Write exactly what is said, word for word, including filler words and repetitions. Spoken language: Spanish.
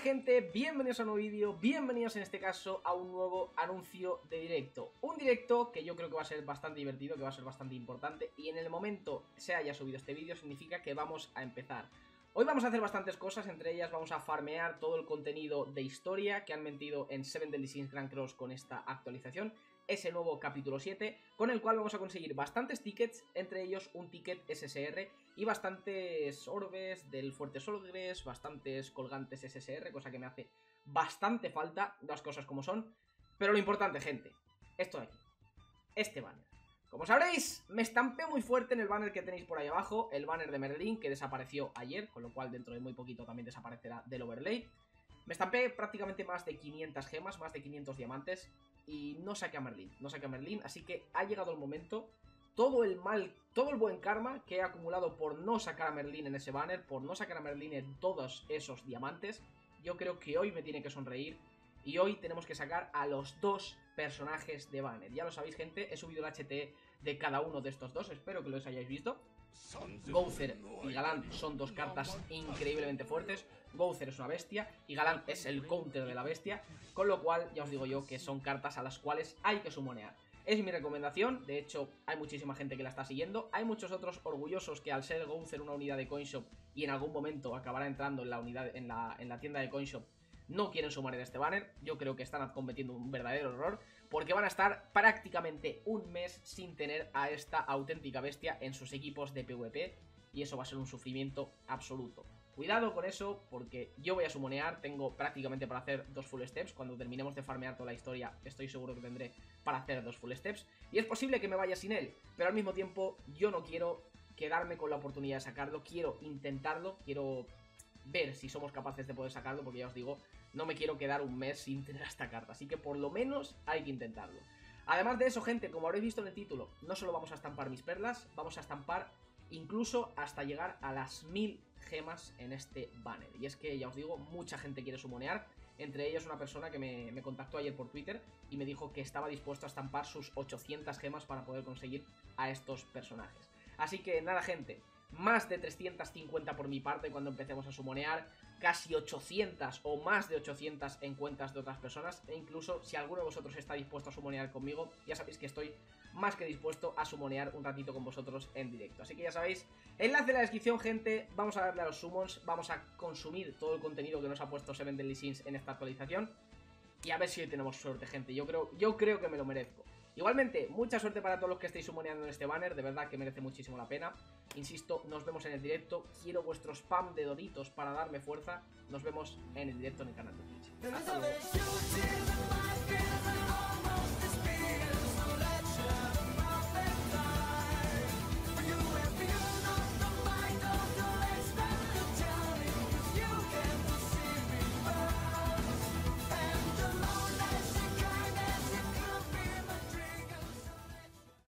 gente, bienvenidos a un nuevo vídeo, bienvenidos en este caso a un nuevo anuncio de directo. Un directo que yo creo que va a ser bastante divertido, que va a ser bastante importante, y en el momento se haya subido este vídeo significa que vamos a empezar. Hoy vamos a hacer bastantes cosas, entre ellas vamos a farmear todo el contenido de historia que han metido en Seven Deadly Sins Grand Cross con esta actualización, ese nuevo capítulo siete, con el cual vamos a conseguir bastantes tickets, entre ellos un ticket S S R y bastantes orbes del Fuerte Solgres, bastantes colgantes S S R, cosa que me hace bastante falta, las cosas como son. Pero lo importante, gente, esto de aquí, este banner. Como sabréis, me estampé muy fuerte en el banner que tenéis por ahí abajo, el banner de Merlin, que desapareció ayer, con lo cual dentro de muy poquito también desaparecerá del overlay. Me estampé prácticamente más de quinientas gemas, más de quinientos diamantes, y no saqué a Merlin, no saqué a Merlin, así que ha llegado el momento. Todo el mal, todo el buen karma que he acumulado por no sacar a Merlin en ese banner, por no sacar a Merlin en todos esos diamantes, yo creo que hoy me tiene que sonreír. Y hoy tenemos que sacar a los dos personajes de banner. Ya lo sabéis, gente, he subido el H T de cada uno de estos dos, espero que los hayáis visto. Gowther y Galant son dos cartas increíblemente fuertes. Gowther es una bestia y Galant es el counter de la bestia, con lo cual ya os digo yo que son cartas a las cuales hay que sumonear. Es mi recomendación, de hecho hay muchísima gente que la está siguiendo. Hay muchos otros orgullosos que al ser Gowther una unidad de CoinShop y en algún momento acabará entrando en la unidad en la, en la tienda de CoinShop, no quieren sumar en este banner. Yo creo que están cometiendo un verdadero error, porque van a estar prácticamente un mes sin tener a esta auténtica bestia en sus equipos de PvP, y eso va a ser un sufrimiento absoluto. Cuidado con eso, porque yo voy a sumonear, tengo prácticamente para hacer dos full steps. Cuando terminemos de farmear toda la historia, estoy seguro que tendré para hacer dos full steps, y es posible que me vaya sin él, pero al mismo tiempo yo no quiero quedarme con la oportunidad de sacarlo, quiero intentarlo, quiero ver si somos capaces de poder sacarlo, porque ya os digo, no me quiero quedar un mes sin tener esta carta, así que por lo menos hay que intentarlo. Además de eso, gente, como habréis visto en el título, no solo vamos a estampar mis perlas, vamos a estampar incluso hasta llegar a las mil gemas en este banner. Y es que, ya os digo, mucha gente quiere sumonear, entre ellos una persona que me, me contactó ayer por Twitter y me dijo que estaba dispuesto a estampar sus ochocientas gemas para poder conseguir a estos personajes. Así que nada, gente, más de trescientas cincuenta por mi parte cuando empecemos a sumonear, casi ochocientas o más de ochocientas en cuentas de otras personas, e incluso si alguno de vosotros está dispuesto a sumonear conmigo, ya sabéis que estoy más que dispuesto a sumonear un ratito con vosotros en directo. Así que ya sabéis, enlace en la descripción, gente, vamos a darle a los summons, vamos a consumir todo el contenido que nos ha puesto Seven Deadly Sins en esta actualización, y a ver si hoy tenemos suerte, gente. Yo creo, yo creo que me lo merezco. Igualmente, mucha suerte para todos los que estéis sumoneando en este banner, de verdad que merece muchísimo la pena. Insisto, nos vemos en el directo, quiero vuestro spam de doritos para darme fuerza. Nos vemos en el directo en el canal de Twitch. Hasta luego.